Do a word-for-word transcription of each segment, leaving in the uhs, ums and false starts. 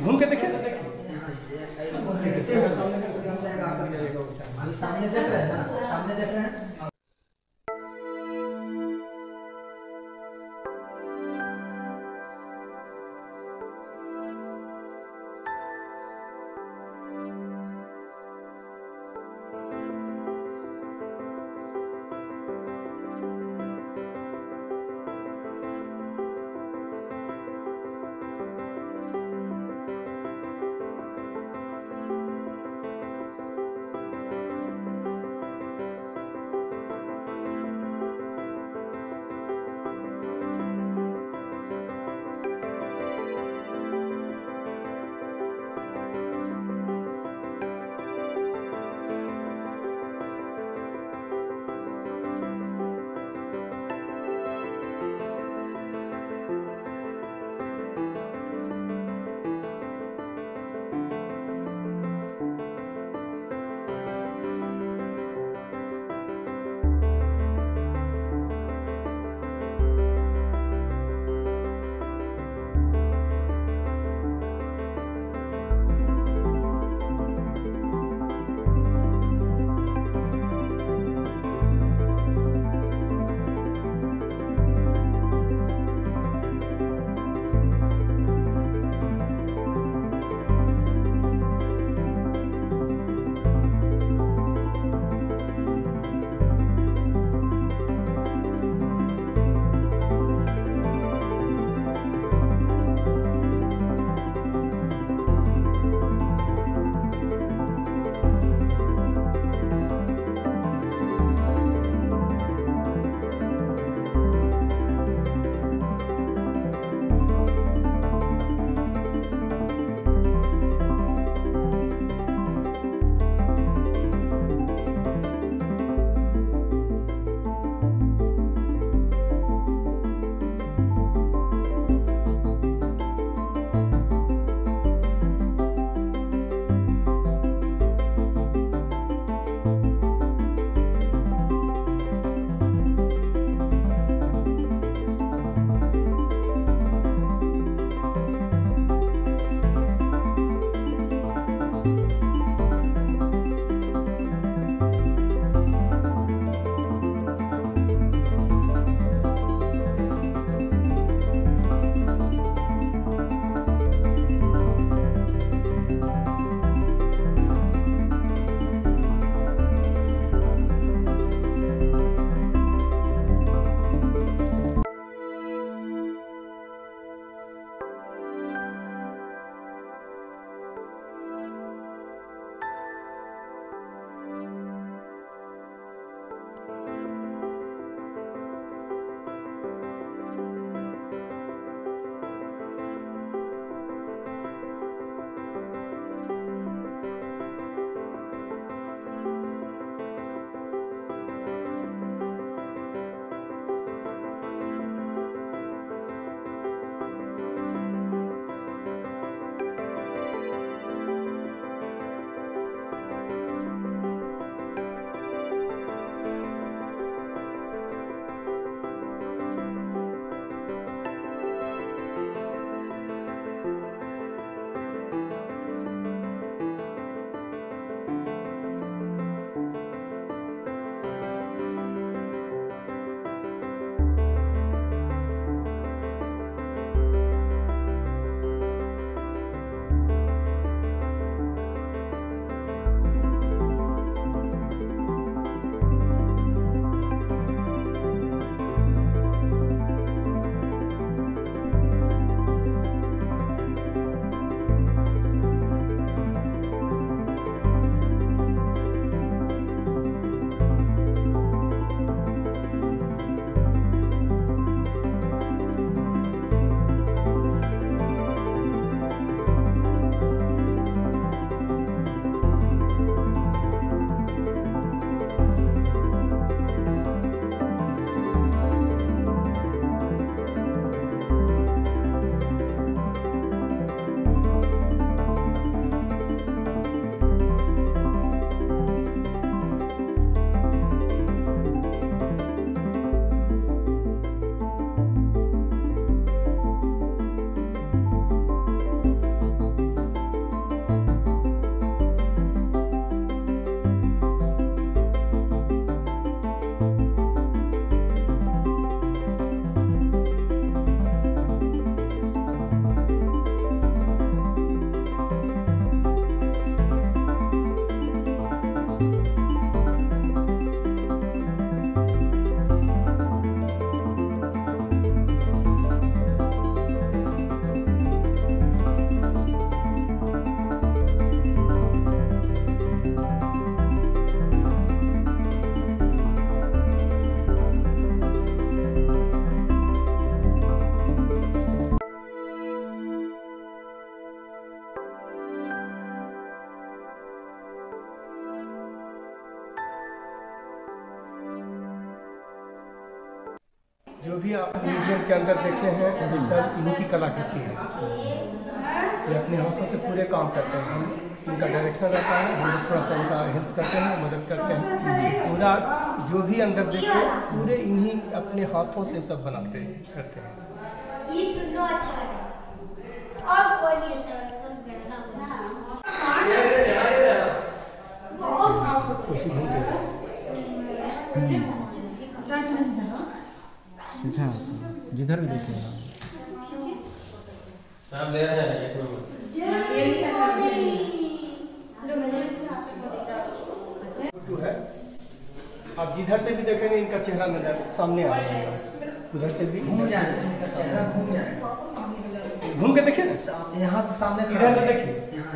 घूम के देखिए। सामने देख रहे हैं ना, सामने देख रहे हैं। भी आप म्यूजियम के अंदर देखे हैं ये सब इन्हीं की कलाकृति है। ये अपने हाथों से पूरे काम करते हैं। हम इनका डायरेक्शन रहता है, हम लोग थोड़ा सा इनका हेल्प करते हैं, मदद करते हैं। पूरा जो भी अंदर देखे पूरे इन्हीं अपने हाथों से सब बनाते हैं, करते हैं। ये दोनों अच्छा लगा और कोई नहीं अच्छा लगा, सब गणना खुशी घूमते थे। सीधा जिधर भी देखिए है। आप जिधर से भी देखेंगे इनका चेहरा नजर सामने आ जाएगा, उधर से भी घूम जाएगा, इनका चेहरा घूम जाएगा। घूम के देखिए, यहाँ से सामने इधर से देखिए,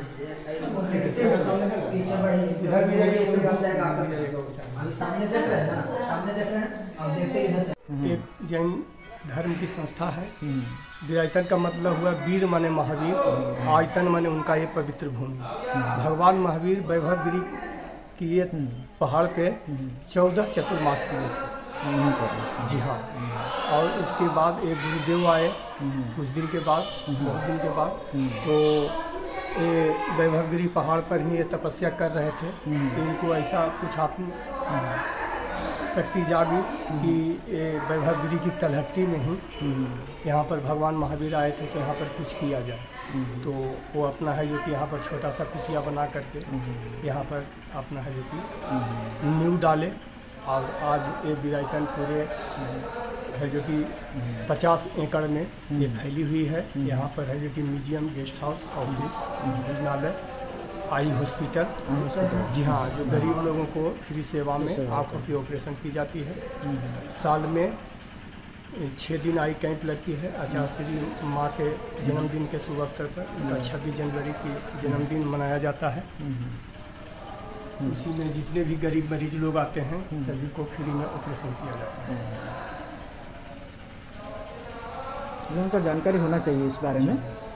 पीछे बढ़िए, इधर भी जाइए, इससे घूम जाएगा आपका। अभी सामने देख रहे हैं ना, सामने देख रहे हैं और देखते इधर। एक जैन धर्म की संस्था है। विरायतन का मतलब हुआ वीर माने महावीर, आयतन माने उनका ये पवित्र भूमि। भगवान महावीर वैभवगिरी की ये पहाड़ पे चौदह चतुर्मास किए थे। जी हाँ। और उसके बाद एक गुरुदेव आए कुछ दिन के बाद, बहुत दिन के बाद, तो ये वैभवगिरी पहाड़ पर ही ये तपस्या कर रहे थे। तो इनको ऐसा कुछ आत्म शक्ति जागी कि ये वैभवगिरी की तलहट्टी में ही यहाँ पर भगवान महावीर आए थे, तो यहाँ पर कुछ किया जाए। तो वो अपना है जो कि यहाँ पर छोटा सा कुटिया बना करके यहाँ पर अपना है जो कि नींव डाले। और आज ये विरायतन पूरे है जो कि पचास एकड़ में ये फैली हुई है। यहाँ पर है जो कि म्यूजियम, गेस्ट हाउस, ऑफिस, भोजनालय, आई हॉस्पिटल। जी हाँ, जो गरीब लोगों को फ्री सेवा में आँखों की ऑपरेशन की जाती है। साल में छः दिन आई कैंप लगती है। आचार्य श्री माँ के जन्मदिन के शुभ अवसर पर छब्बीस जनवरी की जन्मदिन मनाया जाता है। उसी में जितने भी गरीब मरीज लोग आते हैं सभी को फ्री में ऑपरेशन किया जाता है। लोगों को जानकारी होना चाहिए इस बारे में।